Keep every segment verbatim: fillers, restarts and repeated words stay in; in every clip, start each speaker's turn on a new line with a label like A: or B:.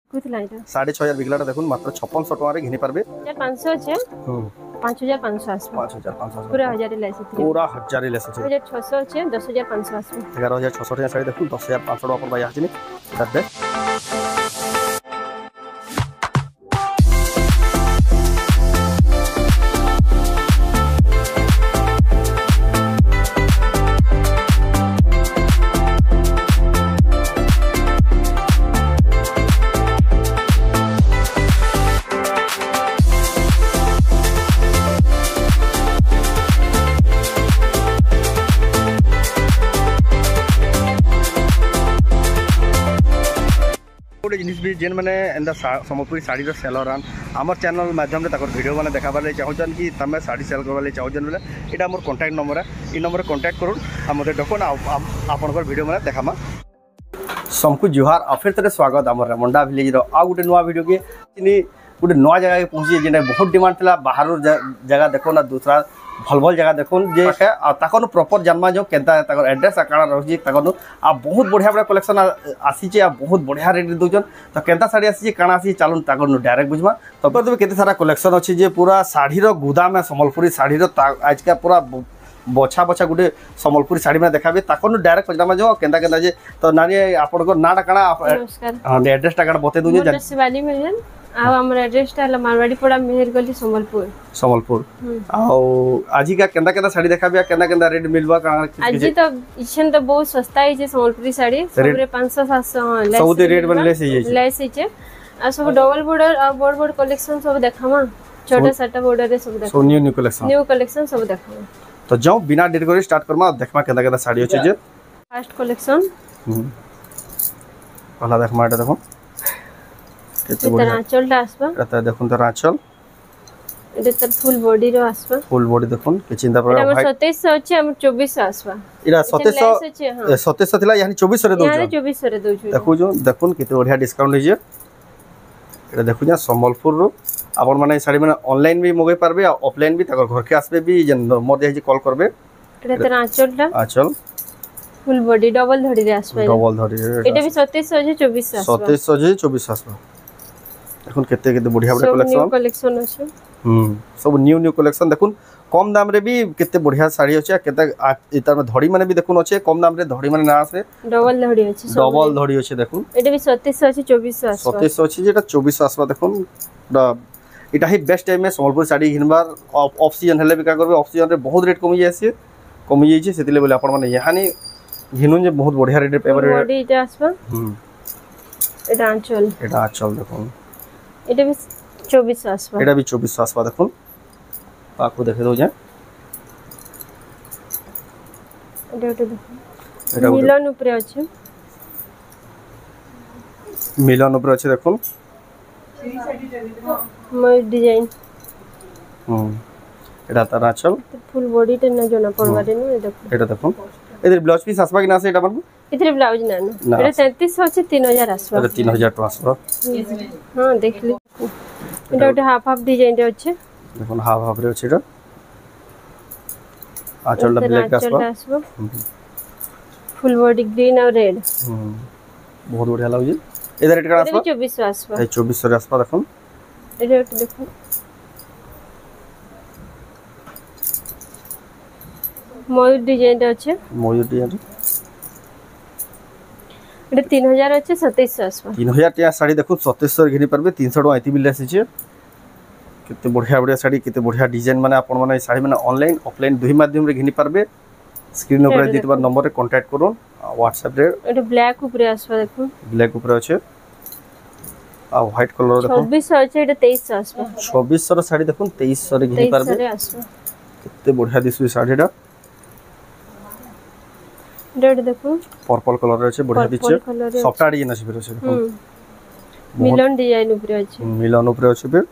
A: कुतला इटा
B: साढ़े छह हजार बिकलाटा देखुन मात्र छप्पन सौ टका रे घिनि पारबे
A: पाँच सौ छे पाँच हजार पाँच सौ आसबा
B: पाँच हजार पाँच सौ
A: पूरा हजार लेस
B: पूरा हजार लेस छे
A: हजार छह सौ छे दस हजार पाँच सौ आसबा
B: ग्यारह हजार छह सौ टका साड़ी देखुन दस हजार पाँच सौ टका पर बाय आछिनी दे जिनिस भी जेन मैंने एंदा सम्बलपुरी साड़ी सेलर आन आम चैनल माध्यम से भिडियो मैंने देखा चाहून कि तुम साड़ी सेल करवा चाहून बोले यहाँ मोर कॉन्टैक्ट नंबर है ये नंबर कॉन्टैक्ट करूँ आ मत डकुन आपंकर भिडियो मैंने देखामा सबको जुहार आ फिर थे स्वागत आम रेमुंडा विलेज आ गोटे नुआ भिडियो के गोटे नुआ जगह पहुँची जेने बहुत डिमांड था बाहर जगह देखो ना दूसरा भल भल जगह देखुन जे ताकन प्रॉपर जानमा जो केनता एड्रेस काଣା रही ताकन आ बहुत बढ़िया बढ़िया कलेक्शन आसी आ बहुत बढ़िया रेट दौन तो केनता साड़ी आसी काଣା आसी चलून ताकन डायरेक्ट बुझमा तब तब केते सारा कलेक्शन अच्छी जे पूरा साड़ी गोदाम है सम्बलपुरी साड़ी आज का पूरा बछा बछा गोटे सम्बलपुरी साड़ी में देखा ताकन डायरेक्ट पचरामा जो केनता केनता जे तो नानी आपनकर नाटा काଣା हां एड्रेस टा काଣା बते दूजे
A: शिवानी मिलन आ हमर एड्रेस टा मारवाड़ी पड़ा मेहरगली सम्बलपुर
B: सम्बलपुर आ आजी का केंदा केंदा साड़ी देखाबिया केंदा केंदा रेट मिलबा का
A: आजी तो इछन तो बहुत सस्ता है जे सम्बलपुरी साड़ी सबरे पाँच सौ सात सौ हां
B: सब दे रेट बन लेस है
A: लेस है आ सब डबल बॉर्डर आ बड़ बड़ कलेक्शन सब देखामा छोटा छोटा बॉर्डर रे सब देखा
B: सो new new collection
A: new collection सब देखामा
B: तो जाओ बिना देर करे स्टार्ट करमा देखमा केंदा केंदा साड़ी अछि जे
A: फर्स्ट कलेक्शन
B: पहला देखमा एटा देखो
A: आंचल टा आसबा
B: एता देखुन त आंचल
A: एटा त फुल बॉडी रो आसबा
B: फुल बॉडी देखुन के चिंता पर
A: भाई सत्ताईस सौ अछि हम चौबीस सौ आसबा
B: इरा सत्ताईस सौ सत्ताईस सौ थिला यानी चौबीस सौ रे दोछ
A: यानी चौबीस सौ रे दोछ
B: देखु जो देखुन केते बढ़िया डिस्काउंट होई जे एटा देखु जा संबलपुर रो आपन माने साड़ी माने ऑनलाइन भी मगे पारबे आ ऑफलाइन भी तकर घर के आसबे भी जे मोर दे जे कॉल करबे
A: एटा त आंचल टा
B: आंचल
A: फुल बॉडी डबल धड़ी रे आसबा
B: डबल धड़ी
A: एटा भी सत्ताईस सौ अछि चौबीस सौ आसबा
B: सत्ताईस सौ जे चौबीस सौ आसबा देखुन केते केते बढ़िया बढ़िया कलेक्शन
A: न्यू कलेक्शन अछि
B: हम सब न्यू न्यू कलेक्शन देखुन कम दाम रे भी केते बढ़िया साड़ी अछि केते इतार में धड़ी माने भी देखुन अछि कम दाम रे धड़ी माने ना आसे
A: डबल धड़ी अछि
B: डबल धड़ी अछि देखुन
A: एटा भी सत्ताईस सौ अछि चौबीस सौ आसबा
B: सत्ताईस सौ अछि जेटा चौबीस सौ आसबा देखुन इटा ही बेस्ट टाइम में सम्बलपुर साड़ी घिनबार ऑफ सीजन हेले बिका करबे ऑफ सीजन रे बहुत रेट कमी जायसी कमी जायछि सेतिले बोले आपण माने यहानी घिनुन जे बहुत बढ़िया रेट पे
A: बॉडी इटा आसबा हम एटा आंचल
B: एटा आंचल देखुन
A: एटा भी चौबीस सौ आसबा
B: एटा भी चौबीस सौ आसबा देखुन पाको देखे दो जे
A: एटा एटा देखुन मिलन ऊपर अछि
B: मिलन ऊपर अछि देखुन
A: मय डिजाइन
B: हम एटा तार आंचल
A: फुल बॉडी टे न जोना पड़वा दे न देखो
B: एटा देखुन इधर ब्लाउज पीस आसबा कि ना से एटा बनबो
A: इधर ब्लाउज ना ना एटा तैंतीस सौ से तीन हजार आसबा
B: एटा तीन हजार तो आसबा
A: हां देख ली एटा एटा हाफ हाफ डिजाइन रे अछि
B: देखुन हाफ हाफ रे अछि एटा आंचल ब्लैक आसबा
A: फुल बॉडी ग्रीन और रेड
B: हम बहुत बढ़िया लागै इधर रेट का आसबा
A: चौबीस सौ आसबा
B: चौबीस सौ रे आसबा देखुन
A: रेट देखो मयूर डिजाइन अच्छे
B: मयूर डिजाइन
A: एटा तीन हजार अच्छे सत्ताईस सौ आसबा
B: तीन हजार टिया साड़ी देखो सत्ताईस सौ घिनी परबे तीन सौ आइती बिल आसी केते बढ़िया बढ़िया साड़ी केते बढ़िया डिजाइन माने आपण माने साड़ी माने ऑनलाइन ऑफलाइन दुही माध्यम रे घिनी परबे स्क्रीन ऊपर दितबा नंबर रे कांटेक्ट करू व्हाट्सएप रे
A: एटा ब्लैक ऊपर आसबा देखो
B: ब्लैक ऊपर अछि आ व्हाइट कलर देखो
A: चौबीस सौ अछि एटा तेईस सौ आसबा
B: चौबीस सौ रे साड़ी देखो तेईस सौ रे घिनी परबे
A: तेईस सौ रे आसबा
B: केते बढ़िया दिसु साड़ीडा
A: रेड देखो
B: पर्पल कलर अछि बढ़िया दिचे सॉफ्ट डिजाइन अछि फिर अछि देखो
A: मिलन डिजाइन ऊपर अछि
B: मिलन ऊपर अछि फिर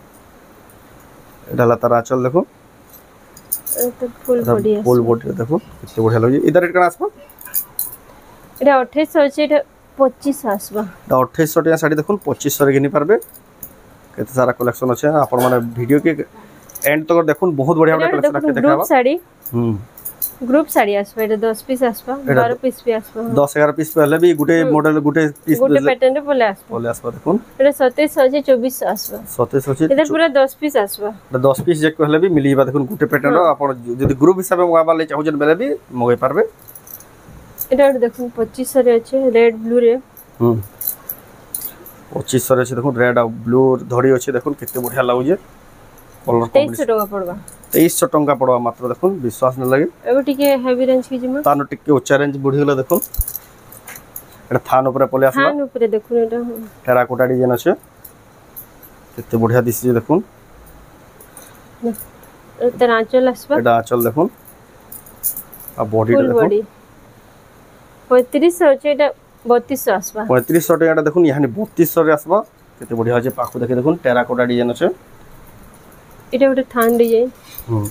B: डाला तार आंचल देखो
A: एटा फुल बॉडी अछि
B: फुल बॉडी देखो कितने बढ़िया लगे इधर रेट का आसबा
A: एटा अट्ठाईस सौ अछि एटा पच्चीस सौ आसबा
B: एटा अट्ठाईस सौ टिया साड़ी देखो पच्चीस सौ रे घिनी परबे केते सारा कलेक्शन अछि आपण माने वीडियो के एंड तक देखुन बहुत बढ़िया बढ़िया कलेक्शन आके देखाबा
A: साड़ी
B: हम
A: ग्रुप साड़ी आसबा एटा दस पीस आसबा बारह पीस भी आसबा
B: दस ग्यारह पीस पहले भी गुटे मॉडल गुटे पीस
A: गुटे पैटर्न रे बोले आसबा
B: बोले आसबा देखुन
A: एटा सत्ताईस अछि चौबीस आसबा
B: सत्ताईस अछि
A: एटा पूरा दस पीस आसबा
B: एटा दस पीस जे कहले भी मिलीबा देखुन गुटे पैटर्न रो आपण जदी ग्रुप हिसाब में मगाबा ले चाहजन बेले भी मगाई पारबे
A: एटा देखुन पच्चीस रे अछि रेड ब्लू रे
B: हम पच्चीस रे अछि देखुन रेड आ ब्लू धड़ी अछि देखुन किते बढ़िया लागु जे कलर
A: तेईस टका पड़बा
B: तेईस टका पड़वा मात्र देखुन विश्वास न लगे
A: एगो टिके हेवी रेंज की जिमा
B: तानो टिके उच्च रेंज बढ़ी गेला देखुन एटा थान ऊपर पले आसला
A: थान ऊपर देखुन एटा
B: टेराकोटा डिजाइन अछि किते बढ़िया दिसि देखुन
A: एटा आंचल आसबा
B: एटा आंचल देखुन आ बॉडी
A: फुल
B: देखुन
A: बॉडी पैंतीस अछि एटा बत्तीस आसबा
B: पैंतीस टका देखुन यानी बत्तीस रे आसबा केते बढ़िया अछि पाखु देखे देखुन टेराकोटा डिजाइन अछि
A: एटा गोटे थान डिजाइन
B: हम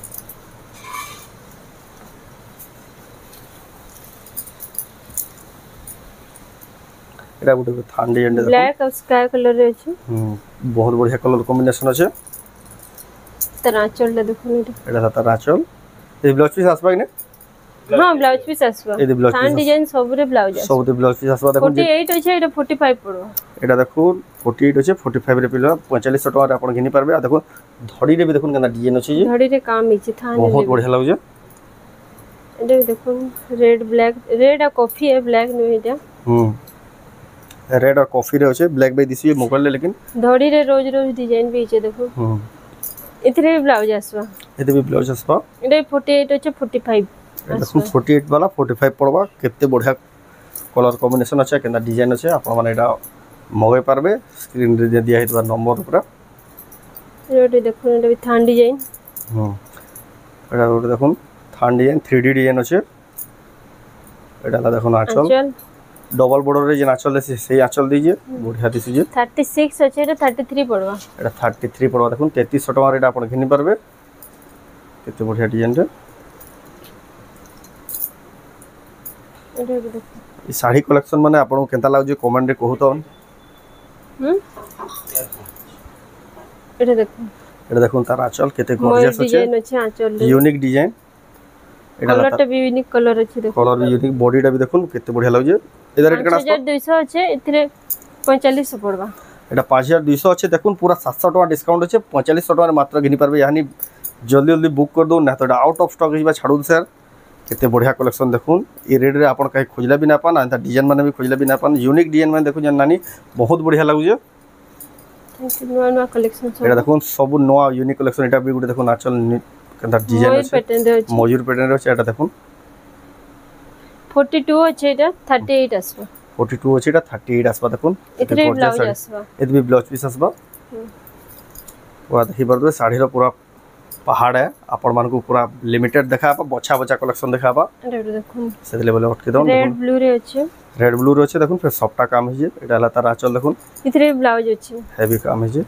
B: एटा गोटे थान डिजाइन देखुन
A: ब्लैक और स्काई कलर रे अछि
B: हम बहुत बढ़िया कलर कॉम्बिनेशन अछि
A: तना आंचल देखुन एटा
B: एटा तार आंचल ए ब्लाउज पीस आसबा कि
A: हां ब्लाउज पीस आसबा
B: ए ब्लाउज
A: थान डिजाइन सब रे ब्लाउज
B: सब दे ब्लाउज पीस आसबा देखुन
A: अड़तालीस अछि एटा पैंतालीस पड़बा
B: एटा देखुन अड़तालीस अछि पैंतालीस रे पिला पैंतालीस टका रे आपण घिनी पारबे आ देखुन धड़ी रे भी देखुन केना डिजाइन अछि जे
A: धड़ी रे काम हिची थान
B: बहुत बढ़िया लागु जे
A: एटा देखुन रेड ब्लैक रेड आ कॉफी है ब्लैक नै एटा
B: हम रेड और कॉफी रे अछि ब्लैक बे दिसी मोबाइल ले लेकिन
A: धड़ी रे रोज रोज डिजाइन भी छै देखो
B: हम
A: इतरे ब्लाउज आसबा
B: एते भी ब्लाउज आसबा
A: एटा अड़तालीस अछि पैंतालीस
B: देखुन अड़तालीस वाला पैंतालीस पड़वा केते बढ़िया कलर कॉम्बिनेशन अछि केना डिजाइन अछि आपण माने एटा मगाई पारबे स्क्रीन रे दिया हेतबा नंबर ऊपर
A: एटा देखुन एटा भी थान डिजाइन
B: हम एटा रोड देखुन थान डिजाइन थ्री डी डिजाइन अछि एटा ला देखुन आंचल
A: आंचल
B: डबल बॉर्डर रे जे आंचल देसी से आंचल दीजिए बढ़िया दिसि जे
A: छत्तीस अछि एटा तैंतीस पड़वा
B: एटा तैंतीस पड़वा देखुन तैंतीस टका रे एटा आपण घिनी पारबे केते बढ़िया डिजाइन रे
A: एटा देखुन
B: ई साड़ी कलेक्शन माने आपण केनता लागु जे कमेंट रे कहू तो
A: हम एटा देखुन
B: एटा देखुन तार आंचल केते गॉर्जियस अछि
A: डिजाइन अछि आंचल
B: यूनिक डिजाइन एटा
A: कलर टा भी यूनिक कलर अछि देखो
B: कलर भी यूनिक बॉडी टा भी देखुन केते बढ़िया लागु जे एदा रेट कना
A: पाँच हज़ार दो सौ अछि इतरे पैंतालीस पड़बा
B: एटा पाँच हज़ार दो सौ अछि देखुन पूरा सात सौ टका डिस्काउंट अछि पैंतालीस टका रे मात्र घिनी पारबे यानी जल्दी जल्दी बुक कर दो ना तो आउट ऑफ स्टॉक हिबा छाडू सर केते बढ़िया कलेक्शन देखुन ई रेट रे आपण कहीं खोजला भी ना पान आ डिजाइन माने भी खोजला भी ना पान यूनिक डिजाइन माने देखु जन नानी बहुत बढ़िया लागु जे
A: थैंक यू नवा नवा कलेक्शन
B: एटा देखुन सब नवा यूनिक कलेक्शन एटा भी गुटे देखुन आंचल केनता डिजाइन
A: मयूर
B: अछि
A: पैटर्न रे अछि
B: मयूर पैटर्न रे अछि एटा देखुन
A: बयालीस अछि एटा अड़तीस आसबा
B: बयालीस अछि एटा अड़तीस आसबा देखुन
A: इतरे ब्लाउज आसबा
B: एत भी ब्लाउज पीस आसबा पूरा देखि परबे साड़ी रो पूरा पहाड़ है आपण मान को पूरा लिमिटेड देखा बछा बछा कलेक्शन देखा
A: एटा देखुन
B: से लेवल अटके दो
A: रेड ब्लू रे अछि
B: रेड ब्लू रे अछि देखुन फिर सबटा काम है जे एटा हला तार आंचल देखुन
A: इतरे ब्लाउज अछि
B: हेवी काम है जे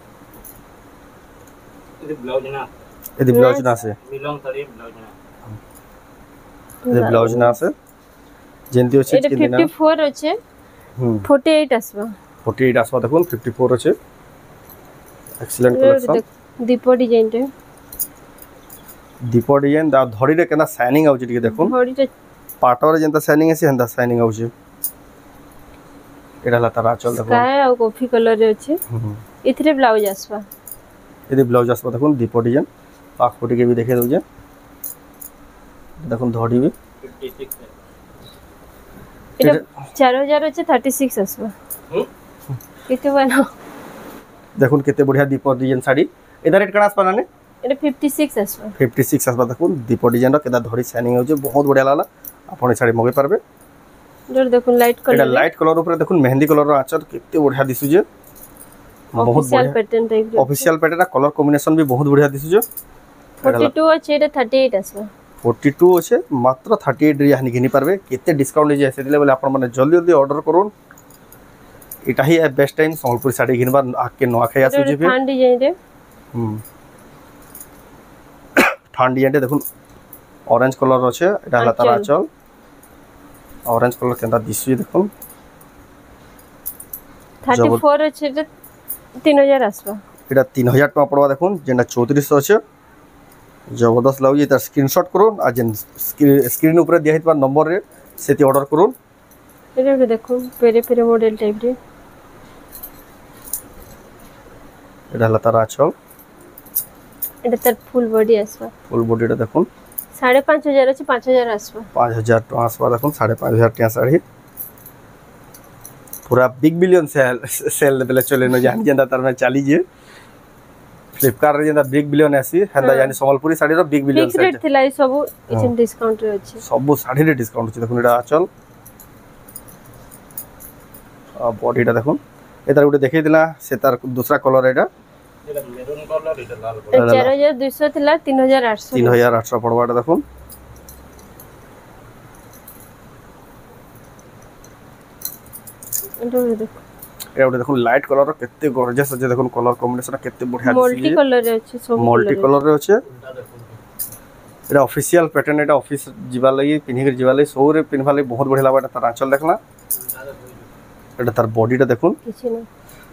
C: ఇది బ్లౌజ్ నా
B: एदी ब्लाउज ना से
C: మిలాన్ తడి బ్లౌజ్ నా
B: एदी ब्लाउज ना से जेंती अछि
A: एटा
B: किन दिना
A: चौवन अछि
B: हम
A: अड़तालीस आसबा
B: अड़तालीस आसबा देखुन चौवन अछि एक्सीलेंट कलेक्शन
A: दीपो डिजाइन रे
B: दीपो डिजाइन दा धड़ी रे केना शाइनिंग आउछि टिके देखुन
A: बॉडी रे
B: पाटो रे जेंता शाइनिंग अछि हंदा शाइनिंग आउछि एडा ला तारा चल देखुन
A: स्काई आ कॉफी कलर रे अछि
B: हम
A: इतरे ब्लाउज आसबा
B: एदी ब्लाउज आसबा देखुन दीपो डिजाइन पाक फोटी के भी देखे दउ जे देखुन धड़ी भी
C: छप्पन
A: एटा चार हज़ार अछि छत्तीस आसबा
C: हम
A: केते बना
B: देखुन केते बढ़िया दीपो डिजाइन साड़ी एदा रेट कना आसबा नाने
A: एटा छप्पन आसबा
B: छप्पन आसबा देखुन दीपो डिजाइन रो केदा धड़ी शाइनिंग होजे बहुत बढ़िया लागला आपण साड़ी मगे पारबे
A: जोर देखुन लाइट
B: एटा
A: कलर
B: लाइट कलर ऊपर देखुन मेहंदी कलर रो आंचल केते बढ़िया दिसु जे बहुत
A: ऑफिशियल
B: बढ़िया
A: pattern type
B: official pattern colour combination भी बहुत बढ़िया दिसु जे
A: बयालीस अछि एटा अड़तीस आसबा
B: बयालीस अछि मात्र अड़तीस रे यानी घिनी पारबे केते डिस्काउंट जे से दिले बोले आपण माने जल्दी जल्दी ऑर्डर करूँ एटा ही बेस्ट टाइम संबलपुर साड़ी घिनबा आके नवा खाई आसु जे
A: थान डिजाइन रे
B: हम ठांडी एटे देखुन ऑरेंज कलर अछि एटा हला तारा चल ऑरेंज कलर केंदा दिसु देखुन
A: चौंतीस अछि एटा तीन हज़ार आसबा
B: एटा तीन हज़ार टका पड़वा देखुन जेना चौंतीस सौ अछि जबरदस्त लागे तार स्क्रीनशॉट करून आ जेन स्क्रीन ऊपर दिया हितबा नंबर रे सेति ऑर्डर करून
A: एटा भी देखो पेरे पेरे मॉडल टाइप रे
B: एटा हला तार आचल
A: एटा तार फुल बॉडी आसबा
B: फुल बॉडीटा देखुन
A: साढ़े पाँच हजार अछि पाँच हजार आसबा
B: पाँच हजार टका आसबा देखुन साढ़े पाँच हजार टका साड़ी पूरा बिग बिलियन सेल सेल बेले चले न जान जेंदा तार में चली जे फ्लिपकार्ट रे जेंदा बिग बिलियन आसी हेंदा जानी संबलपुरी साड़ी रो बिग बिलियन
A: फिक्स रेट थिला ई सब इचन डिस्काउंट रे अछि
B: सब साड़ी रे डिस्काउंट अछि देखुन एटा आचल आ बॉडीटा देखुन एतार गुटे देखै दिला से तार दूसरा कलर एटा
C: এটা মেরুন কালার এটা লাল
A: चार हजार दो सौ थिला तीन हजार आठ सौ
B: तीन हजार आठ सौ पड़वाटा देखुन
A: एटा भी देखो
B: एटा गुटे देखुन लाइट कलर रो केते गॉर्जियस अछि देखुन कलर कॉम्बिनेशन केते बढ़िया
A: मल्टी कलर रे अछि सब
B: मल्टी कलर रे अछि
C: এটা দেখুন
B: एटा ऑफिशियल पैटर्न एटा ऑफिस जिबा लागि पिन्हि के जिबा लागि सो रे पिन्हबा लागि बहुत बढ़िया लागबा तार आंचल देखला एटा तार बॉडीटा देखुन
A: किछि ना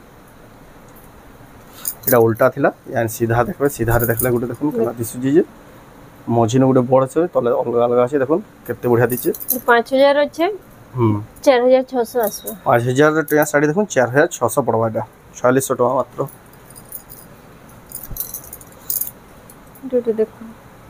B: एटा उल्टा थिला यानी सीधा देखबे सीधा रे देखला गुटे देखुन केना दिसु जे मझिन गुटे बड़ छै तले अलग अलग अछि देखुन केते बढ़िया दिचे
A: पाँच हजार अछि
B: हम
A: चार हजार छह सौ आसबा
B: पाँच हजार टका साड़ी देखुन चार हजार छह सौ पड़वाटा छियालीस सौ टका मात्र
A: एटा देखो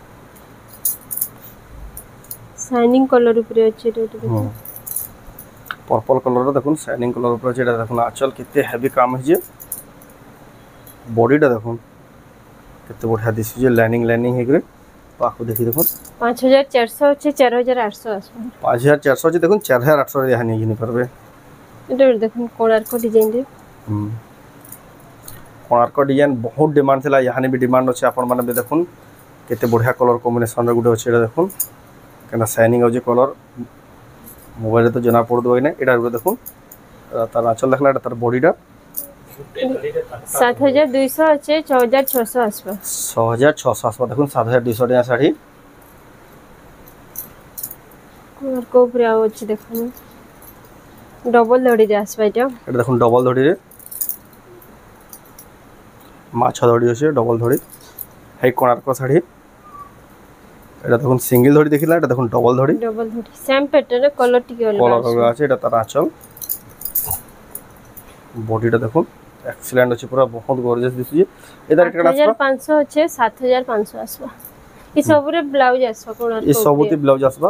A: शाइनिंग कलर ऊपर अछि एटा देखो
B: पर्पल कलर देखुन शाइनिंग कलर ऊपर अछि एटा देखुन आचल केते हेवी काम है जे बॉडीटा देखुन केते बढ़िया दिसु जे लाइनिंग लाइनिंग हे करे पाखु देखि देखुन
A: पाँच हजार चार सौ अछि चार हजार आठ सौ आसबा
B: पाँच हजार चार सौ अछि देखुन चार हजार आठ सौ रे हानि घिनि परबे
A: एटा देखो कोणार्क डिजाइन रे
B: हम कोणार्क डिजाइन बहुत डिमांड थिला यानी भी डिमांड अछि आपन माने भी देखुन केते बढ़िया कलर कॉम्बिनेशन रे गुटे अछि एटा देखुन केना शाइनिंग हो जे कलर मोबाइल रे तो जना पड़ दो ने एटा गुटे देखुन तार आंचल देखला एटा तार बॉडीटा
A: सात हजार दो सौ अछि छह हजार छह सौ आसबा
B: छह हजार छह सौ आसबा देखुन सात हजार दो सौ टका साड़ी
A: कोणार्क ऊपर आउ अछि देखो डबल धड़ी रे आसबा एटा
B: एटा देखुन डबल धड़ी रे माछ धड़ी अछि डबल धड़ी हे कोणार्क साड़ी एटा देखुन सिंगल धड़ी देखिला एटा देखुन डबल धड़ी
A: डबल धड़ी सेम पैटर्न रे कलर टिके अलग
B: कलर अलग अछि एटा तार आंचल बॉडीटा देखुन एक्सीलेंट अछि पूरा बहुत गॉर्जियस दिसि एदार केटा
A: आठ हजार पाँच सौ अछि सात हजार पाँच सौ आसबा ई सब रे ब्लाउज आसबा कोणार्क
B: ई सबुती ब्लाउज आसबा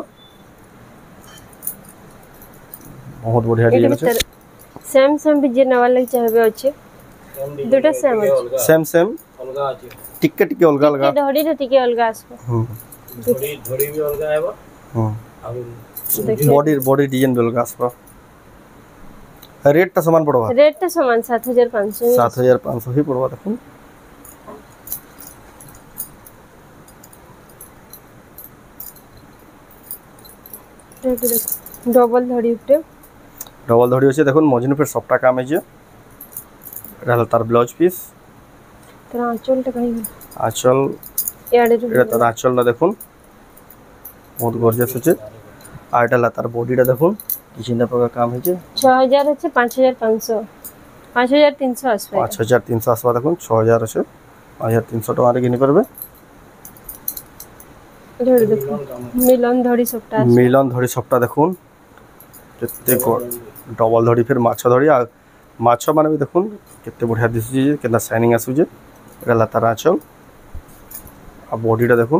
B: बहुत बढ़िया डिजाइन अछि
A: सेम सेम भी जे नवा लग चाहबे अछि दुटा सेम अछि
B: सेम सेम
C: अलगा আছে
B: टिके टिके अलग अलग
A: टिके धड़ी रे टिके अलग आसबा
B: हम
C: ধড়ি ধড়ি भी अलगा है
B: हम
C: और
B: बॉडी बॉडी डिजाइन भी अलग आसबा रेट ता समान पड़वा
A: रेट तो समान सात हजार पाँच सौ
B: सात हजार पाँच सौ ही पड़वा देखुन
A: डबल धड़ी ऊपर
B: डबल धड़ी अछि देखुन मझिन पे सबटा काम है जे रहल तार ब्लाउज पीस
A: तर आंचल त कहि
B: आंचल
A: याडे
B: एटा तार आंचल ना देखुन बहुत गॉर्जियस अछि आ एटा ला तार बॉडीटा देखुन किछिना प्रकार काम है जे
A: छह हजार अछि पाँच हजार पाँच सौ पाँच हजार तीन सौ आसबा
B: पाँच हजार तीन सौ आसबा देखुन छह हजार अछि पाँच हजार तीन सौ टका रे किनि परबे
A: धड़ी देखो मिलन धड़ी सबटा
B: मिलन धड़ी सबटा देखुन केते डबल धड़ी फिर माछ धड़ी आ माछ माने भी देखुन केते बढ़िया दिसु जे केना शाइनिंग आसु जे एटा ला तार आंचल आ बॉडीटा देखुन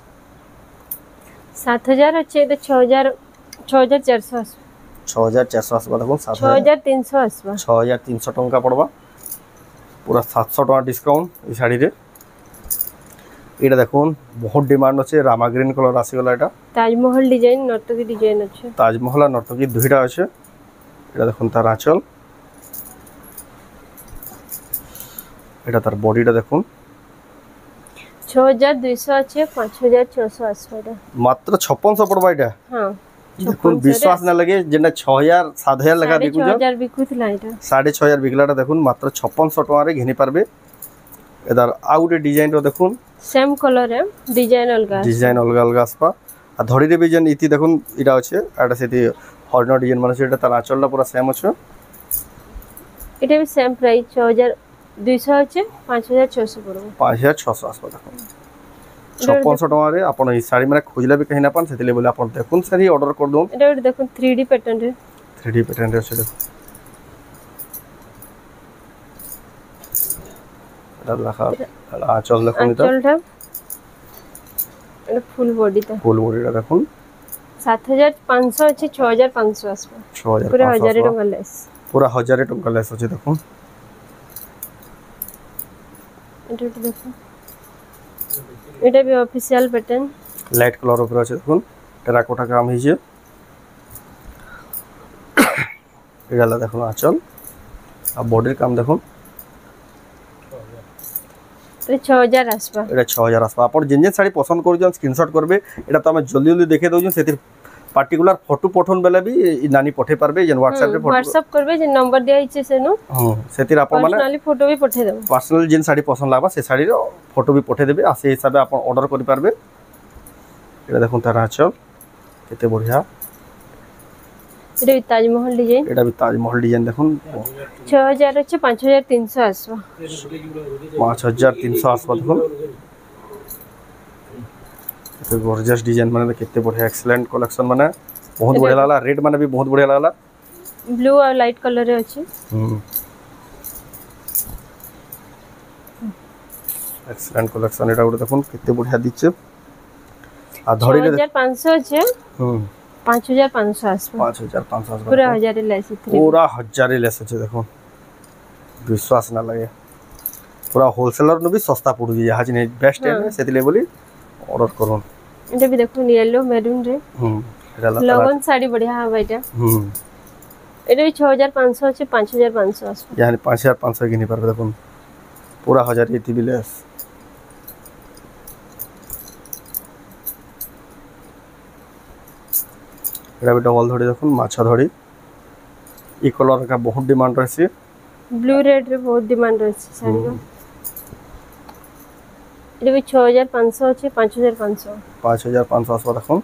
A: सात हजार अछि त छह हजार छह हजार चार सौ आसबा
B: छह हजार चार सौ आसबा देखुन सात
A: छह हजार तीन सौ आसबा
B: छह हजार तीन सौ टका पड़वा पूरा सात सौ टका डिस्काउंट ई साड़ी रे एटा देखुन बहुत डिमांड अछि रामा ग्रीन कलर आसी गला एटा
A: ताजमहल डिजाइन नर्तकी डिजाइन अछि
B: ताजमहल आ नर्तकी दुईटा अछि एटा देखुन तार आंचल एटा तार बॉडीटा देखुन
A: छह हजार दो सौ अछि पाँच हजार छह सौ आसबा
B: मात्र छप्पन सौ पड़वा एटा
A: हां
B: देखुन विश्वास ना लगे जेना छह हजार सात हजार लगा बिकु
A: छह हजार बिकुथला एटा
B: साढ़े छह हजार बिकलाटा देखुन मात्र छप्पन सौ टका रे घिनि पारबे एदार आ गुटे डिजाइन रो देखुन
A: सेम कलर है डिजाइन अलगा
B: डिजाइन अलग अलग आसपा आ धड़ी रे भी जन इति देखुन इटा अछि आटा सेति हॉर्नर डिजाइन माने सेटा तार आंचलटा पूरा सेम अछि
A: एटा भी सेम प्राइस छह हजार दो सौ अछि पाँच हजार छह सौ पड़बो
B: पाँच हजार छह सौ आसपा देखुन छप्पन सौ टका रे आपण ई साड़ी माने खोजले भी कहीं ना पान सेतिले बोले आपण देखुन साड़ी ऑर्डर कर दो
A: এটা ওটা দেখুন थ्री डी पैटर्न रे
B: थ्री डी पैटर्न रे से देखो এটা লেখা আঁচল দেখুন এটা
A: আঁচলটা এটা ফুল বডিটা
B: ফুল বডিটা দেখুন
A: सात हजार पाँच सौ আছে छह हजार पाँच सौ আসবে
B: छह हजार
A: পুরো हजार টাকা লেস
B: पूरा हजार टका लेस আছে দেখুন
A: এটা এটা দেখুন এটা भी ऑफिशियल पैटर्न
B: लाइट कलर ऊपर আছে দেখুন টেরাকোটা কাম হইছে এগুলা দেখুন আঁচল আর বডির কাম দেখুন
A: এটা छह हजार আসবে
B: এটা छह हजार আসবে আপন যেন যেন শাড়ি পছন্দ করছেন স্ক্রিনশট করবে এটা তো আমি জলদি জলদি দেখে দউছন সেতির পার্টিকুলার ফটো পঠন বেলা भी ই নানি পঠে পারবে যেন WhatsApp রে ফটো
A: WhatsApp করবে যে নাম্বার দেয়া আছে সেনো
B: হ্যাঁ সেতির আপন মানে
A: পার্সোনালি ফটো भी পঠে দেব
B: পার্সোনাল যেন শাড়ি পছন্দ লাগবা সে শাড়ির ফটো भी পঠে দেবে আর সেই হিসাবে আপন অর্ডার করি পারবে এটা দেখুন তার আঁচল কেতে বঢ়িয়া
A: এটা भी ताजमहल डिजाइन
B: এটা भी তাজমহল ডিজাইন দেখুন
A: छह हजार আছে पाँच हजार तीन सौ আসবে
B: पाँच हजार तीन सौ আসবে দেখুন तो गॉर्जियस डिजाइन माने कितने बढ़िया एक्सीलेंट कलेक्शन माने बहुत बढ़िया लागला रेड माने भी बहुत बढ़िया लागला
A: ब्लू और लाइट कलर रे अछि
B: हम एक्सीलेंट कलेक्शन एटा गुटे देखुन कितने बढ़िया दिछे आ धड़ी रे
A: छह हजार पाँच सौ আছে
B: हम
A: पाँच हजार पाँच सौ আসবে
B: पाँच हजार पाँच सौ আসবে
A: पूरा हजार लेस
B: पूरा हजार लेस আছে দেখুন विश्वास ना लगे पूरा होलसेलर नो भी सस्ता पड़ू जे आज ने बेस्ट है सेतिले बोली ऑर्डर करूँ
A: এটা भी দেখুন येलो মেরুন রে
B: হুম এটা
A: লগন শাড়ি बढ़िया হবে এটা
B: হুম
A: এটা भी छह हजार पाँच सौ আছে पाँच हजार पाँच सौ আসবে
B: यानी पाँच हजार पाँच सौ किनी पारबे देखुन पूरा हजार एटी बिलेस এটা भी डबल धड़ी देखुन माछा धड़ी ई कलर का बहुत डिमांड रहसी
A: ब्लू रेड रे बहुत डिमांड रहছে শাড়ি এটা भी छह हजार पाँच सौ আছে पाँच हजार पाँच सौ
B: पाँच हजार पाँच सौ আসবা দেখুন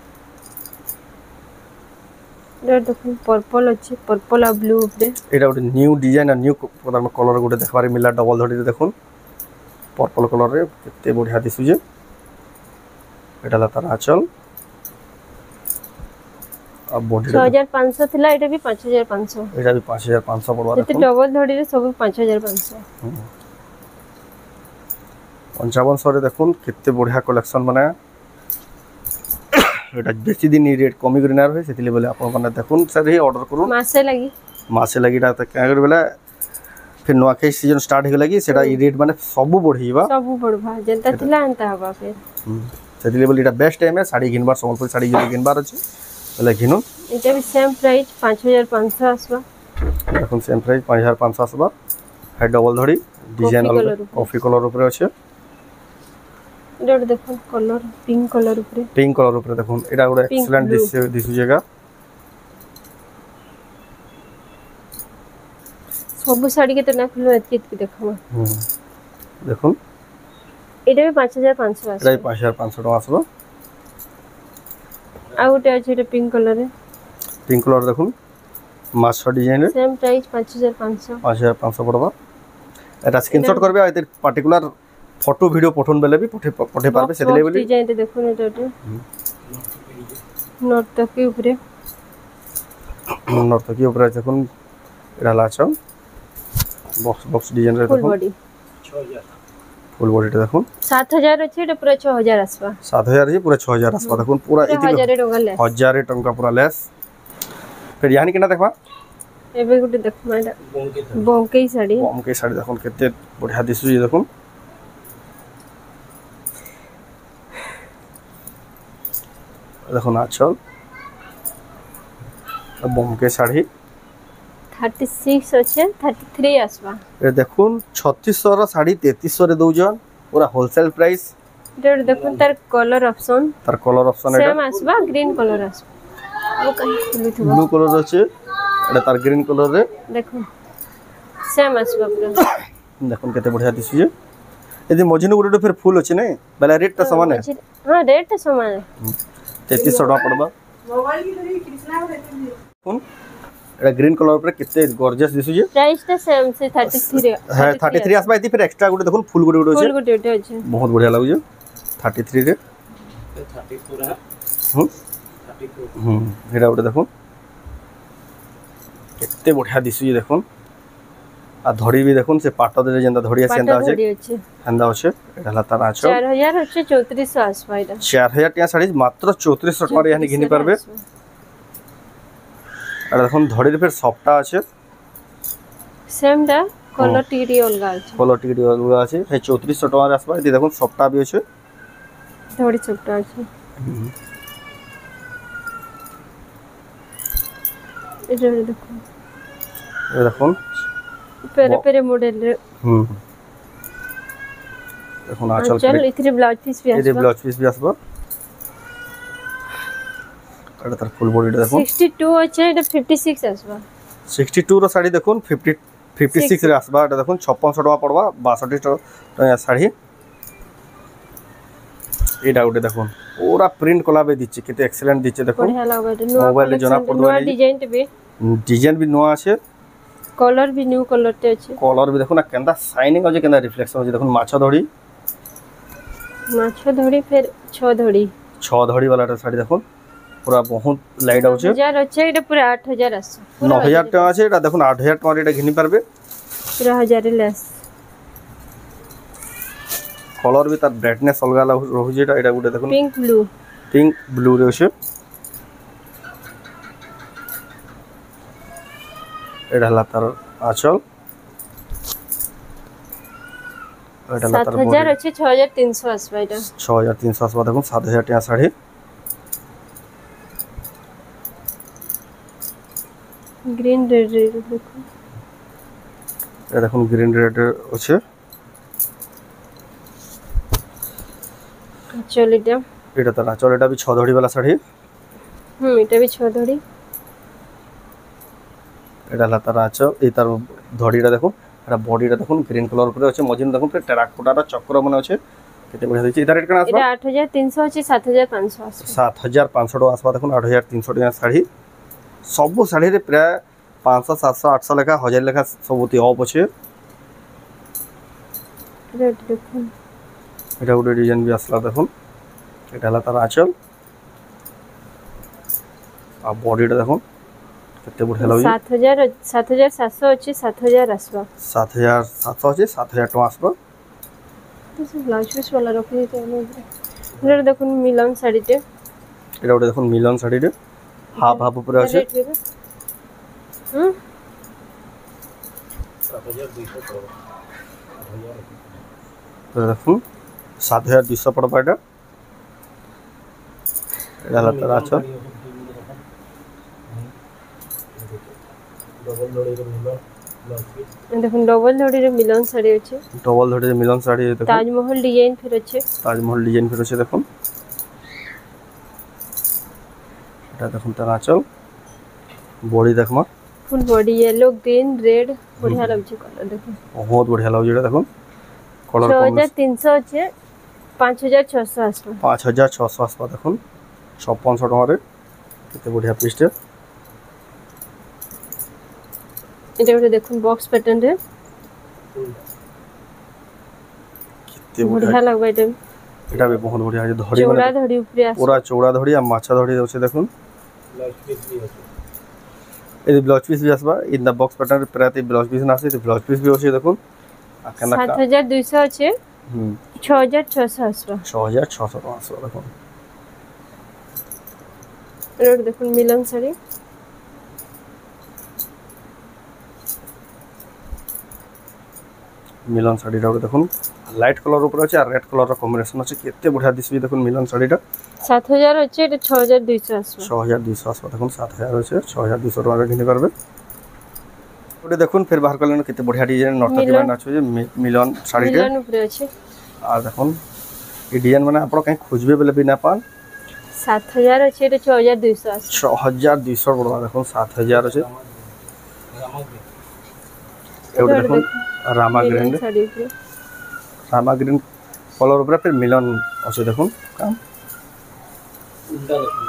A: এটা দেখুন पर्पल আছে पर्पल আর ব্লু উপরে
B: এটা ଗୋଟେ নিউ ডিজাইন আর নিউ প্রকার কলর ଗୋଟେ দেখবারে মিলা ডবল ধड़ी রে দেখুন पर्पल कलर रे কেতে বঢ়িয়া দিছু যে এটা লা তার আঁচল अब बॉडी
A: छह हजार पाँच सौ थिला এটা भी पाँच हजार पाँच सौ
B: এটা भी पाँच हजार पाँच सौ पड़वा
A: যেতে ডবল ধড়ি রে সব पाँच हजार पाँच सौ
B: पंचावन सौ रे देखुन केते बढ़िया कलेक्शन माने এটা বেশি দিন রেট কমি করে না রহে সেতিলে বলে আপন মানে দেখুন স্যার এই অর্ডার করুন
A: মাসে লাগি
B: মাসে লাগিটা তো কা করে বেলা फिर नुआखाई सीजन स्टार्ट हो लगी सेटा ई रेट माने सब बढ़ीबा
A: सब बढ़वा जेंता थिला अंता हबा फिर
B: सेतिले बोली এটা बेस्ट टाइम है साड़ी घिनबार संबलपुर साड़ी घिनबार আছে বলে ঘিনু
A: এটা भी सेम प्राइस पाँच हजार पाँच सौ আসবা
B: এখন সেম প্রাইস पाँच हजार पाँच सौ আসবা হাই ডাবল ধড়ি ডিজাইন কফি কালার উপরে আছে
A: এটা দেখুন কলর পিঙ্ক কলর উপরে
B: পিঙ্ক কলর উপরে দেখুন এটা একটা এক্সিলেন্ট দিছে দিছু জায়গা
A: सब साड़ी के तो ना खुलो एतकी एतकी देखमा
B: হুম দেখুন
A: এটা भी पाँच हजार पाँच सौ
B: এটা
A: আসবে
B: पाँच हजार पाँच सौ টাকা আসবে
A: আর ওটা আছে এটা পিঙ্ক কালারে
B: पिंक कलर देखुन मास्टर डिजाइन
A: सेम प्राइस पाँच हजार पाँच सौ
B: पाँच हजार पाँच सौ पड़वा এটা স্ক্রিনশট করবে আর এর পার্টিকুলার ফটো ভিডিও পঠন বেলে বি পঠে পঠে পারবে সেদিলে বলি
A: ডিজাইন তে দেখুন এটা এটা নর্তকি উপরে
B: নর্তকি উপরে দেখুন এটা লাচো বক্স বক্স ডিজাইন রে
A: ফুল
B: দেখুন
A: বডি
C: छह हजार
B: ফুল বডিটা দেখুন
A: सात हजार আছে এটা পুরো छह हजार আসবা
B: सात हजार जी पूरा छह हजार আসবা দেখুন পুরা
A: পুরো
B: এটি
A: हजार টাকা লেস
B: हजार टंका पूरा लेस फिर यानी किना देखबा
A: এবে গুটি দেখমা এটা
C: बोंके था
A: বংকেই শাড়ি
B: कम के साड़ी देखुन केते बढ़िया दिसु जी देखुन देखुन आचल बम के साड़ी
A: छत्तीस আছে तैंतीस আসবা
B: ए देखुन छत्तीस सौ रा साड़ी तैंतीस सौ रे दउजन पूरा होलसेल प्राइस
A: এটা দেখুন তার কলর অপশন
B: तार कलर ऑप्शन
A: सेम
B: एटा
A: আসবা গ্রিন কলর আসবা ও কাই খুলিথবা
B: ब्लू कलर আছে এটা तार ग्रीन कलर रे
A: দেখুন सेम আসবা পুরো
B: देखुन केते बढ़िया दिसु जे यदि मझिनु गुटे फिर फुल अछि नै बेला रेट ता समान है
A: हां रेट तो समान है
B: तैंतीस सौ टका पड़बा
D: मोबाइल की धरी कृष्णा को रहती है
B: देखुन एटा ग्रीन कलर पर केते गॉर्जियस दिसु जे
A: प्राइस तो सेम से तैंतीस
B: है तैंतीस आसबा इति फिर एक्स्ट्रा गुटे देखुन फुल गुटे गुटे
A: फुल
B: अछि
A: गुटे गुटे আছে
B: बहुत बढ़िया लागु जे थर्टी थ्री रे
C: थर्टी फोर है
B: हम्म
C: थर्टी फोर
B: हम्म एटा गोटे देखो केते बढ़िया दिसुची देखो आ धड़ी भी देखो से पाट दे जेंदा धड़ी আছে एंदा আছে
A: धड़ी अच्छे
B: एंदा আছে এটা হলা তার আঁচল
A: चार हजार अच्छे चौंतीस सौ आसपा এটা
B: चार हजार টিয়া শাড়ি মাত্র চৌত্রিশ টাকা ইয়ানি ঘিনি পারবে আর দেখুন ধড়ির ফের সফটটা আছে
A: সেম টা কলর টিডি অলগা আছে
B: কলর টিডি অলগা আছে এই চৌত্রিশ টাকার আসবে এই দেখুন সফটটা भी আছে
A: ধড়ি সফটটা আছে এটা দেখুন
B: এই দেখুন
A: পেরে পেরে মডেল
B: হুম দেখুন আঁচল
A: চল ইথরে ব্লাউজ পিস भी
B: এই যে
A: আসবে
B: ব্লাউজ পিস भी আসবে এটা তার ফুল বডিটা দেখুন
A: सिक्सटी टू আছে এটা फिफ्टी सिक्स আসবে
B: सिक्सटी टू র শাড়ি দেখুন फिफ्टी फिफ्टी सिक्स রে আসবে এটা দেখুন छप्पन सौ টাকা পড়বা बासठ টাকা শাড়ি এটা ওটা দেখুন পুরা প্রিন্ট কলাবে দিচ্ছে কত এক্সেলেন্ট দিচ্ছে দেখুন
A: বঢ়িয়া লাগবে এটা নয়া
B: মোবাইলে জনা পড়বা
A: নয়া ডিজাইন বে
B: ডিজাইন भी নয়া আছে
A: কলর भी নিউ কলর তে আছে
B: কলর भी দেখুন না কেনটা শাইনিং আছে কেনটা রিফ্লেকশন আছে দেখুন মাছ ধড়ি
A: মাছ ধড়ি ফের ছ ধড়ি
B: ছ ধড়ি वाला শাড়ি দেখুন পুরা বহুত লাইট আছে
A: हजार আছে এটা পুরো आठ हजार আছে
B: नौ हजार টাকা আছে এটা দেখুন आठ हजार টাকা এটা ঘিনি পারবে
A: পুরো হাজার লেস
B: কলর भी তার ব্রাইটনেস অলগা রহুছে এটা এটা গুটে দেখুন
A: পিঙ্ক ব্লু
B: পিঙ্ক ব্লু রে আছে এটা হলা তার আঁচল এটা হলা
A: सात
B: তার
A: हजार
B: বডি
A: আছে छ हजार तीन सौ আসবে এটা
B: छ हजार तीन सौ আসবে দেখুন सात हजार টাকা শাড়ি
A: গ্রিন রেড রেড দেখুন
B: এটা দেখুন গ্রিন রেড আছে
A: চল এটা
B: এটা তার আঁচল এটা भी छ ধড়ি वाला শাড়ি
A: হুম এটা भी छ ধড়ি
B: এটা হলা তার আঁচল এই তার ধড়িটা দেখুন এটা বডিটা দেখুন গ্রিন কালার উপরে আছে মজিন দেখুন পুরো টেরাকোটাটা চক্র মনে আছে কেতে বড় হইছে এটা রেট কেন আসবে
A: এটা आठ हजार तीन सौ আছে सात हजार पाँच सौ আসবে
B: सात हजार पाँच सौ টাকা আসবে দেখুন आठ हजार तीन सौ টাকা শাড়ি সব শাড়ি রে প্রায় पाँच सौ सात सौ आठ सौ লেখা हजार লেখা সবতি অফ আছে
A: রেড দেখুন
B: এটা ওটা ডিজাইন भी আসলা দেখুন এটা হলা তার আঁচল আর বডিটা দেখুন কেতে বড় লাগছে
A: सात हजार सात हजार सात सौ আছে सात हजार আসবে
B: सात हजार सात सौ আছে सात हजार টাকা আসবে
A: তো ব্লাউজ পিস वाला রাখি দিতে হবে এটা দেখুন মিলন শাড়িতে
B: এটা ওটা দেখুন মিলন শাড়ি রে হাফ হাফ উপরে আছে
A: হুম
C: सात हजार दो सौ पड़ेगा आठ हजार
B: এটা দেখুন सात हजार दो सौ পড়বা এটা এটা হলা তার আঁচল
C: डबल जोड़ी का मिला ब्लाउज पीस
A: দেখুন ডবল ধড়ির মিলন শাড়ি আছে
B: ডবল ধড়ি মিলন শাড়ি দেখুন
A: তাজমহল ডিজাইন ফের আছে
B: তাজমহল ডিজাইন ফের আছে দেখুন এটা দেখুন তার আঁচল বডি দেখমা
A: full body yellow green red বঢ়িয়া লাগছে কালার দেখুন
B: বহুত বঢ়িয়া লাগছে এটা দেখুন কালার
A: छ हजार तीन सौ আছে पाँच हजार छह सौ আসবে
B: पाँच हजार छः सौ আসবা দেখুন छप्पन सौ টাকারে কেতে বঢ়িয়া পিসটা
A: এটা ওটা দেখুন বক্স প্যাটার্ন রে
B: কেতে বঢ়িয়া
A: বঢ়িয়া লাগবে এটা
B: এটা भी बहुत बढ़िया है धड़ी
A: চৌড়া
B: মানে
A: ধড়ি উপরে আছে
B: पूरा चौड़ा धड़ी আর মাছা ধড়ি আছে দেখুন
C: ब्लाउज पीस भी है
B: এই ব্লাউজ পিস भी আসবা ইন দা বক্স প্যাটার্ন প্রাতে ব্লাউজ পিস না আছে তো ব্লাউজ পিস भी আছে দেখুন আকানা
A: सात हजार दो सौ আছে
B: হুম
A: छ हजार छह सौ আসবে
B: छ हजार छः सौ টাকা আসবা দেখুন
A: এটা ওটা দেখুন মিলন শাড়ি
B: মিলন শাড়িটা দেখুন লাইট কালার উপরে আছে আর রেড কালার কম্বিনেশন আছে কেতে বঢ়িয়া দিসবি দেখুন মিলন শাড়িটা
A: सात हजार আছে এটা छ हजार दो सौ আসবে
B: छ हजार दुई আসবা দেখুন सात हजार আছে छ हजार दुई টাকা কিনে পারবে ওটা দেখুন ফের বাহার করলেন কেতে বঢ়িয়া ডিজাইন নর্থ ডিজাইন আছে যে মি- মিলন শাড়িটা
A: মিলন উপরে আছে
B: আর দেখুন এই ডিজাইন মানে আপনারা কাই খুঁজবে বলে भी না পান
A: सात हजार আছে এটা छ हजार दो सौ আসবে
B: छ हजार दुई পড়বা দেখুন सात हजार আছে এটা দেখুন রামা গ্রিন
A: মিলন শাড়ি উপরে
B: রামা গ্রিন কলর উপরে ফের মিলন আছে দেখুন কাম
C: उल्टा देखो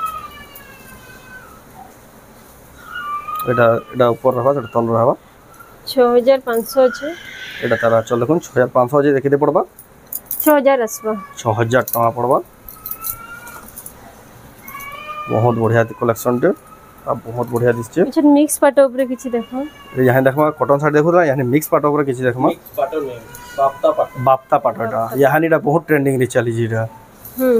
B: এটা এটা উপর রাখবা এটা তল রাখবা
A: छ हजार पाँच सौ আছে
B: এটা তারা চল দেখুন छ हजार पाँच सौ আছে দেখিতে পড়বা
A: छह हजार आसबा
B: छः हजार टका पड़वा बहुत बढ़िया कलेक्शन टे आ बहुत बढ़िया दिसचे
A: अच्छा मिक्स पाट ऊपर किछि देखो
B: यहाँ देखमा कॉटन साड़ी देखो यहाँ मिक्स पाट ऊपर किछि देखमा
C: मिक्स पाटो नहीं बाप्ता पाटो
B: बाप्ता पाटटा यहाँ नीटा बहुत ट्रेंडिंग रे चली जीरा
A: हम्म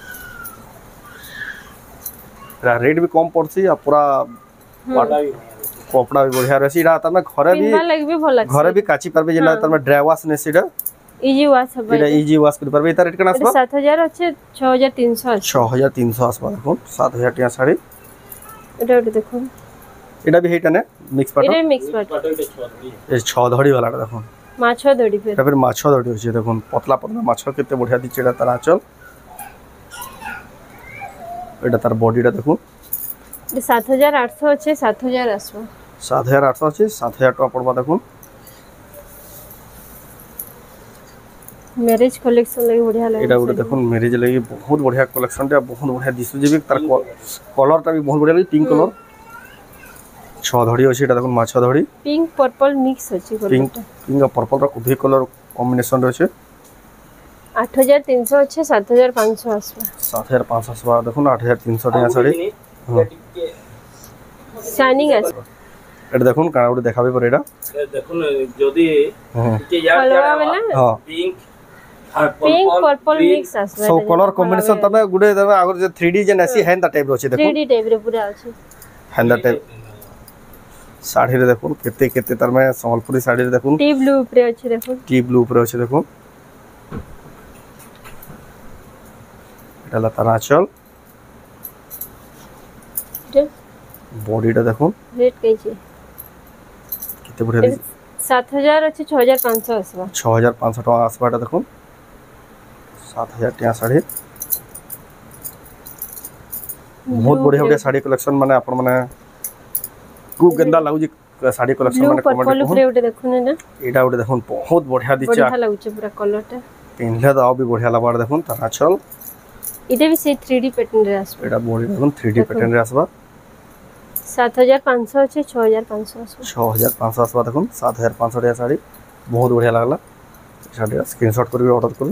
B: रेट भी कम पड़सी आ पूरा
C: पाटा भी
B: कपड़ा भी बढ़िया रहसी इडा तमे घरे भी
A: पिनवा लाग भी भल
B: घरे भी काची परबे जेना तमे ड्राई वॉश ने सीडा
A: इजी वाश हबा
B: इडा इजी वॉश कर परबे इता रेट केना आसबा
A: सात हजार अच्छे छह हजार तीन सौ
B: छः हजार तीन सौ आसबा देखो सात हजार टिया साड़ी
A: एटा एटा देखो
B: इडा भी हेटा ने मिक्स पाट
A: एटा मिक्स पाट
C: पाटो के छोड़ी
B: ए छः धड़ी वाला देखो
A: माछ दड़ी फिर
B: এটা ফির মাছ ধরি হচ্ছে দেখুন পতলা পতলা মাছ কেতে বঢ়িয়া দিচ্ছে এটা তার আঁচল এটা তার বডিটা দেখুন
A: ये सात हजार आठ सौ अच्छे सात हजार आसबा
B: সাত হাজার আটশো আছে সাত হাজার টাকা পড়বা দেখুন
A: मैरिज कलेक्शन लगे बढ़िया लगे
B: এটা গোটে দেখুন ম্যারেজ লাগি বহুত বঢ়িয়া কালেকশনটা বহুত বঢ়িয়া দিছু যে তার কলরটা भी बहुत बढ़िया লাগে পিঙ্ক कलर ছ ধড়ি আছে এটা দেখুন মাছ ধড়ি
A: पिंक पर्पल मिक्स अच्छे
B: पिंक पिंक और पर्पल रा उभय कलर कॉम्बिनेशन रहे
A: आठ हजार तीन सौ अच्छे सात हजार पाँच सौ आसबा
B: सात हजार पाँच सौ आसबा देखुन आठ हजार तीन सौ টাকা শাড়ি
A: शाइनिंग आसबा
B: এটা দেখুন কানা গোটে দেখাবে পরে এটা
C: দেখুন যদি
B: হ্যাঁ
C: যে ইয়ার
A: कलवा वाला
B: হ্যাঁ
C: पिंक আর
A: पिंक पर्पल मिक्स आसबा
B: सो कलर कॉम्बिनेशन तमे गुडे तमे अगर जे थ्री डी जेन आसी हैन ता टाइप रो छै देखो
A: थ्री डी टाइप रे पूरा अच्छे
B: हैन ता टाइप साड़ी रे देखो केते केते तर में संबलपुरी साड़ी रे देखो
A: टी ब्लू ऊपर अच्छे देखो
B: टी ब्लू ऊपर अछि देखो এটা লতা আঁচল বডিটা দেখো
A: रेट कैसे
B: কেতে বড়িয়া
A: सात हजार अच्छे छह हजार पाँच सौ आसबा
B: छः हजार पाँच सौ টাকা আসবাটা দেখো सात हजार টিয়া শাড়ি बहुत बढ़िया बढ़िया साड़ी कलेक्शन माने आपण माने कु गंदा लागु जी साड़ी कलेक्शन
A: ब्लू
B: माने
A: पर्पल
B: कमेंट
A: ऊपर उठे देखो ना
B: एटा उठे देखो बहुत बढ़िया दिच्छा
A: बढ़िया लागुचे पूरा कलरटा
B: पिनले तो भी बढ़िया लागबार देखो तार आंचल
A: इधे भी से थ्री डी पैटर्न रे आसबा
B: एटा बॉडी देखो थ्री डी पैटर्न रे आसबा
A: सात हजार पाँच सौ अच्छे छह हजार पाँच सौ आसबा
B: छः हजार पाँच सौ आसबा देखो सात हजार पाँच सौ टिया साड़ी बहुत बढ़िया लागला साड़ी स्क्रीनशॉट करके ऑर्डर करू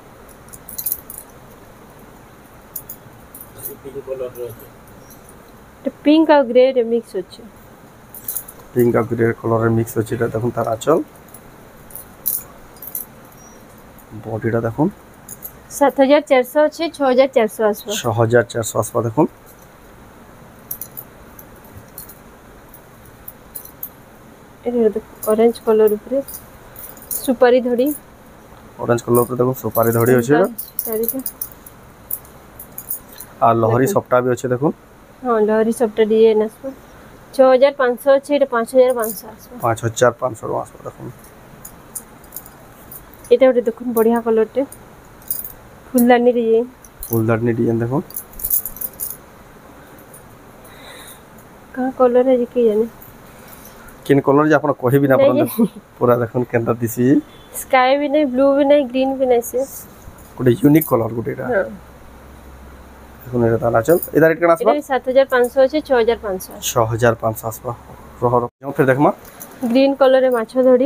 C: पिंक कलर रहे
A: तो पिंक और ग्रे रे मिक्स अच्छे
B: पिंक और ग्रे कलर मिक्स अछि एटा देखो तार आंचल बॉडीटा देखो
A: सात हजार चार सौ अच्छे छह हजार चार सौ आसबा
B: छः हजार चार सौ आसबा देखो
A: ऑरेंज कलर ऊपर सुपारी धड़ी
B: ऑरेंज कलर पर देखो सुपारी धड़ी अछि
A: साड़ी का
B: आ लहरी सप्ता भी अछि देखो
A: हाँ लहरी सबटा डिजाइन आसबा छह हजार पाँच सौ अच्छे एटा पाँच हजार पाँच सौ आसबा
B: पाँच हजार पाँच सौ आसबा देखो
A: এটা ওটা দেখুন बढ़िया कलरटे फुलदानी डिजाइन
B: फुलदानी डिजाइन देखो
A: का कलर है जे के जाने
B: किन कलर जे आपण कहि बिना
A: नहीं,
B: परन पूरा देखन केनता दिसी
A: स्काई भी नहीं ब्लू भी नहीं ग्रीन भी नहीं से
B: गुटे यूनिक कलर गुटे एटा
A: हाँ
B: देखो एटा ताला चल एदा रेट केना आसबा
A: এটা सात हजार पाँच सौ अच्छे छह हजार पाँच सौ
B: छः हजार पाँच सौ आसबा रह रह फिर देखमा
A: ग्रीन कलर है माछ धड़ी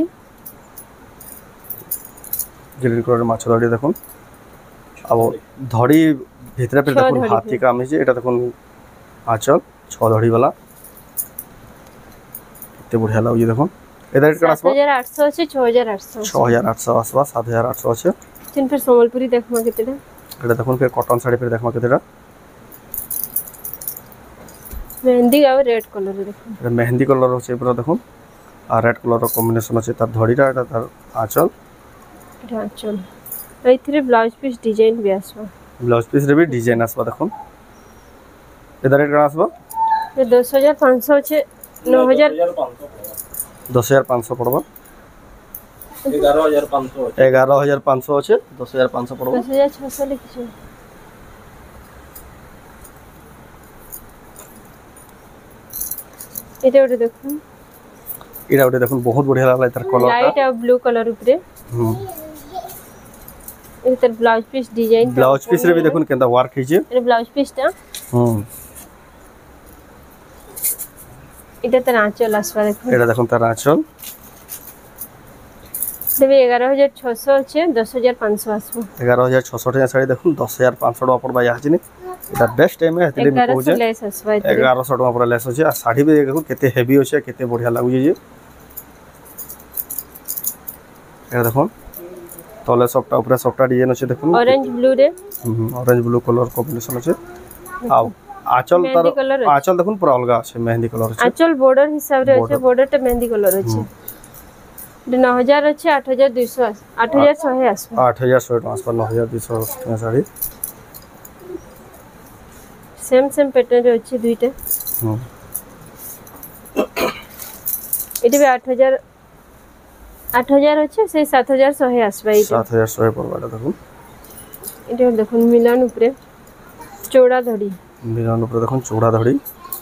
B: ग्रीन कलर माछ धड़ी देखो अब धड़ी भितरे पे
A: छह
B: देखो
A: धड़ी
B: हाथी काम है एटा देखो आंचल छः धड़ी वाला कितने बढ़िया लागु देखो एदा रेट केना
A: सात
B: आसबा
A: हजार आठ सौ अच्छे छह हजार आठ सौ
B: छः हजार आठ सौ आसबा सात हजार आठ सौ अच्छे
A: तीन फिर संबलपुरी देखमा कितने
B: एटा देखो फिर कॉटन साड़ी फिर देखमा केतेटा
A: मेहंदी और रेड कलर देखो
B: एटा मेहंदी कलर होचे पूरा देखो आ रेड कलर रो कॉम्बिनेशन होचे तार धड़ीटा एटा तार आंचल
A: এটা চল এইথিরে ব্লাউজ পিস ডিজাইন भी आसबा
B: ब्लाउज पीस रे भी डिजाइन आसबा देखो एदा रेट केना आसबा
A: ये दस हजार पाँच सौ अच्छे नौ हजार
B: दस हजार पाँच सौ पड़बा
C: ग्यारह हजार पाँच सौ
B: ग्यारह हजार पाँच सौ अच्छे दस हजार पाँच सौ पड़बा
A: दस हजार छः सौ लिखिए এটা ওটা দেখুন
B: एटा उटे देखो बहुत बढ़िया लागला तार कलरटा
A: लाइट और ब्लू कलर ऊपर
B: हम
A: এটা blouse piece design
B: blouse piece रे भी देखो केनता वर्क हिजे
A: এটা ব্লাউজ পিসটা
B: हम
A: এটা তার আঁচল আসবা দেখুন
B: एटा देखो तार आंचल
A: देबे ग्यारह हजार छह सौ अच्छे दस हजार पाँच सौ आसबो
B: एगारह हजार छःश टका शाड़ी देखुन दस हजार पाँच सौ टका पड़बा याचिनी एटा बेस्ट टाइम है हेतले
A: ग्यारह
B: को
A: सौ लेस आसबा इतरे
B: ग्यारह सौ टका पर लेस अछि आ साड़ी भी देखु केते हेवी अछि केते बढ़िया लागु जे एटा देखुन तले सबटा ऊपर सबटा डिजाइन अछि देखुन
A: ऑरेंज ब्लू रे
B: ऑरेंज ब्लू कलर कॉम्बिनेशन अछि आ आंचल
A: मेहंदी
B: तर
A: कलर अछि।
B: आंचल देखुन पूरा अलग अछि मेहंदी कलर अछि
A: आंचल बॉर्डर हिसाब रे
B: Border।
A: अच्छे बॉर्डर टे मेहंदी कलर अच्छे नौ हजार अच्छे आठ हजार दो सौ आठ हजार सौ है आसबा
B: आठ हजार सौ टका पर नौ हजार दो सौ टका साड़ी
A: सेम सेम पैटर्न रे अच्छे दुईटा
B: हम्म
A: एटी भी आठ हजार आठ हजार अच्छे से सात हजार सौ है आसबा इटे
B: सात हजार सौ पर बाटा देखुन
A: इटे देखुन मिलान ऊपरे चौड़ा धड़ी
B: मिलान ऊपर देखुन चौड़ा धड़ी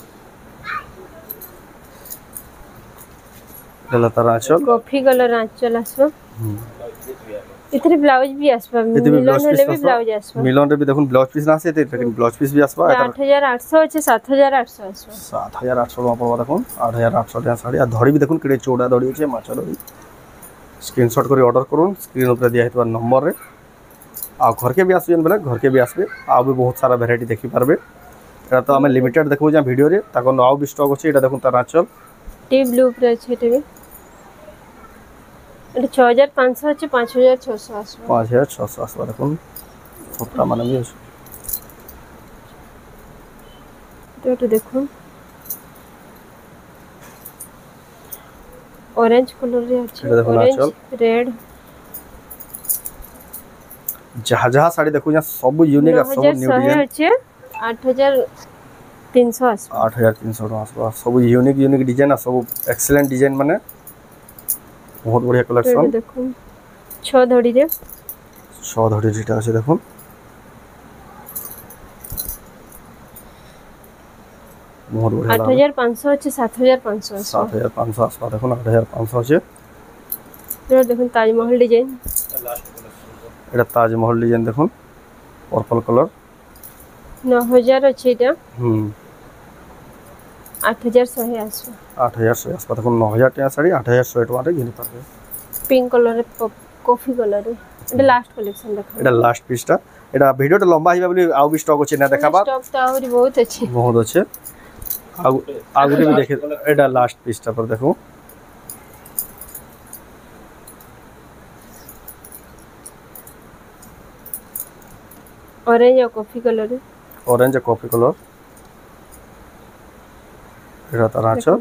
B: गला तार आंचल
A: कॉफी कलर आंचल आसबा इतरे ब्लाउज भी आसबा
B: एते भी
A: मिलन
B: ब्लाउज
A: हेले भी
B: पीस
A: ब्लाउज आसबा
B: मिलन रे भी देखुन ब्लाउज पीस ना से लेकिन ब्लाउज पीस भी आसबा
A: आठ हजार आठ सौ अच्छे सात हजार आठ सौ आसबा
B: सात हजार आठ सौ टका पड़बा देखुन आठ हजार आठ सौ टका साड़ी आ धड़ी भी देखुन केडे चौड़ा धड़ी अछि माचा धड़ी स्क्रीनशॉट करी ऑर्डर करूँ स्क्रीन ऊपर दिया हेतबा नंबर रे आ घर के भी आसबेन बेले घर के भी आसबे आ भी बहुत सारा वैरायटी देखि पारबे एटा तो हमें लिमिटेड देखबो जा वीडियो रे ताको आउ भी स्टॉक अछि एटा देखुन तार आंचल
A: टी ब्लू ऊपरे अच्छे एटे भी एटे छह हजार पाँच सौ अच्छे पाँच हजार छह सौ आसबा
B: पाँच हजार छः सौ आसबा देखुन छोटा माने भी अछि
A: तो तो देखो ऑरेंज कलर रे अच्छे
B: एटा देखो
A: ऑरेंज
B: आंचल।
A: रेड
B: जहाँ जहाँ साड़ी देखो जा सब यूनिक आ सब न्यू डिजाइन
A: अच्छे आठ हजार तीन सौ आसबा
B: आठ हजार तीन सौ टका आसबा सब यूनिक यूनिक डिजाइन आ सब एक्सीलेंट डिजाइन माने बहुत बढ़िया
A: तो
B: कलेक्शन
A: देखो छह धड़ी रे
B: छः धड़ी जेटा আছে দেখুন बहुत बढ़िया
A: आठ हजार पाँच सौ अच्छे सात हजार पाँच सौ आसबा
B: सात हजार पाँच सौ आसपास देखो आठ हजार पाँच सौ আছে
A: तो देखो ताजमहल डिजाइन
B: এটা তাজমহল ডিজাইন দেখুন पर्पल कलर
A: नौ हजार अच्छे এটা
B: হুম
A: आठ हजार सौ है आसबा
B: आठ हजार सौ आसपास দেখুন नौ हजार টাকা শাড়ি आठ हजार सौ টাকা ঘিনি পারবে
A: पिंक कलर रे कॉफी कलर रे এটা লাস্ট কালেকশন দেখো
B: এটা লাস্ট পিসটা এটা ভিডিওটা লম্বা হইবা বলি আউ বি স্টক আছে না দেখাবা
A: স্টক তো আହୁରି बहुत अच्छे
B: बहुत আছে আউ আগুটি भी দেখে এটা লাস্ট পিসটা पर দেখো
A: ऑरेंज और कॉफी कलर रे
B: ऑरेंज कॉफी कलर এটা তার আঁচল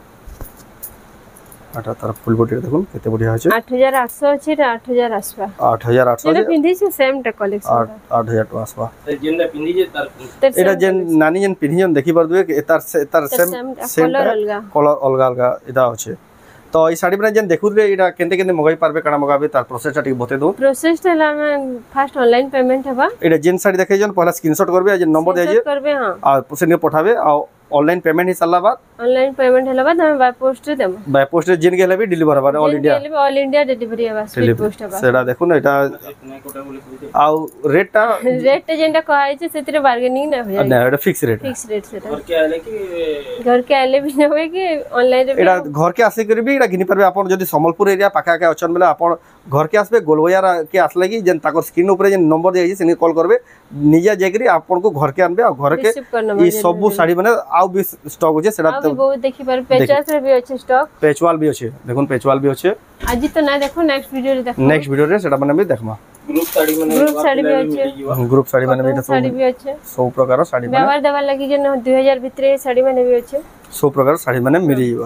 B: এটা তার ফুল বডি দেখুন কত बढ़िया আছে
A: आठ हजार आठ सौ अच्छे এটা आठ हजार आसबा
B: आठ हजार आठ सौ
A: যেটা পিন্ধিছে সেম টা কালেকশন
B: आठ हजार টাকা আসবা
C: जेनटा पिंदी जे तार
B: এটা যে নানি যেন পিন্ধিজন দেখি পারবে তার তার সেম সেম
A: কলর অলগা
B: কলর অলগা অলগা এটা আছে তো এই শাড়ি মানে যেন দেখুলে এটা কেনতে কেনতে মগাই পারবে কানা মগাবে তার প্রসেসটা ঠিক বতে দো
A: प्रोसेस ला मैं फास्ट ऑनलाइन पेमेंट हवा
B: এটা যেন শাড়ি দেখে যেন পহলা স্ক্রিনশট করবে আর যে নম্বর দিয়ে
A: Screenshot करबे हां
B: আর সেনে পঠাবে আর অনলাইন পেমেন্ট হি সাল্লা বাদ
A: ऑनलाइन पेमेंट हला बाद हम बाय पोस्ट रे देम
B: বাই পোস্টে যেন গেলে বি ডেলিভার হবে all India
A: all India delivery हवा स्पीड पोस्ट हवा
B: সেটা দেখুন এটা আর রেটটা
A: रेट जेंटा कहै छै सेतिरे बार्गेनिंग ना होय
B: না এটা ফিক্স রেট
A: फिक्स रेट सेटा
C: और क्या है कि
A: घर के आले भी न होय कि ऑनलाइन रे
B: এটা ঘরকে আসি করবি এটা ঘিনি পারবে আপন যদি সম্বলপুর এরিয়া পাখা পাখা অছন বেলা আপন ঘরকে আসবে গোলবজার কে আসলে কি যেন তাকর স্ক্রিন উপরে যে নম্বর দিয়েছি সেনে কল করবে নিজে যাইকরি আপনকো ঘরকে আনবে আর ঘরকে
A: रिसीव करना
B: এই সবু শাড়ি মানে আউ বি স্টক আছে সেটা
A: अभी बहुत देखि पर पेचास रे भी अच्छे स्टॉक
B: পেচওয়াল বি আছে দেখুন পেচওয়াল বি আছে
A: आज तो না দেখো नेक्स्ट वीडियो रे देखो
B: নেক্সট ভিডিওরে সেটা মানে আমি দেখমা
C: ग्रुप साड़ी माने
A: Group साड़ी भी अच्छे
B: গ্রুপ শাড়ি মানে এটা
A: साड़ी
B: সব
A: भी अच्छे
B: সব প্রকার শাড়ি মানে
A: व्यवहार देवा लगी जे दो हजार ভিতরে শাড়ি মানে भी अच्छे
B: সব প্রকার শাড়ি মানে মিলি যাবা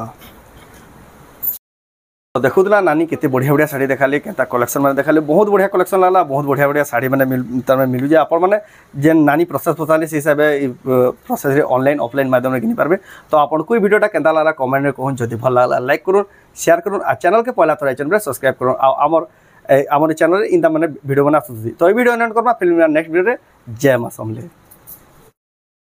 B: তো দেখুদলা নানি কেতে বঢ়িয়া বঢ়িয়া শাড়ি দেখালে কেতা কলেকশন মানে দেখালে বহুত বঢ়িয়া কলেকশন লাগলা বহুত বঢ়িয়া বঢ়িয়া শাড়ি মানে তার মানে মিলু যে আপন মানে যে নানি প্রসেস পছালি সেই হিসাবে প্রসেস রে অনলাইন অফলাইন মাধ্যমে কিনি পারবে তো আপন কোই ভিডিওটা কেনতা লাগলা কমেন্ট রে কোন যদি ভাল লাগলা লাইক করুন শেয়ার করুন আর চ্যানেল কে পয়লা তোরা চ্যানেল সাবস্ক্রাইব করুন আর আমার আমার চ্যানেলে ইনতা মানে ভিডিও বানা আসুছি তো এই ভিডিও এন্ড করবা ফিল্ম নেক্সট ভিডিও রে জয় মা সমলে।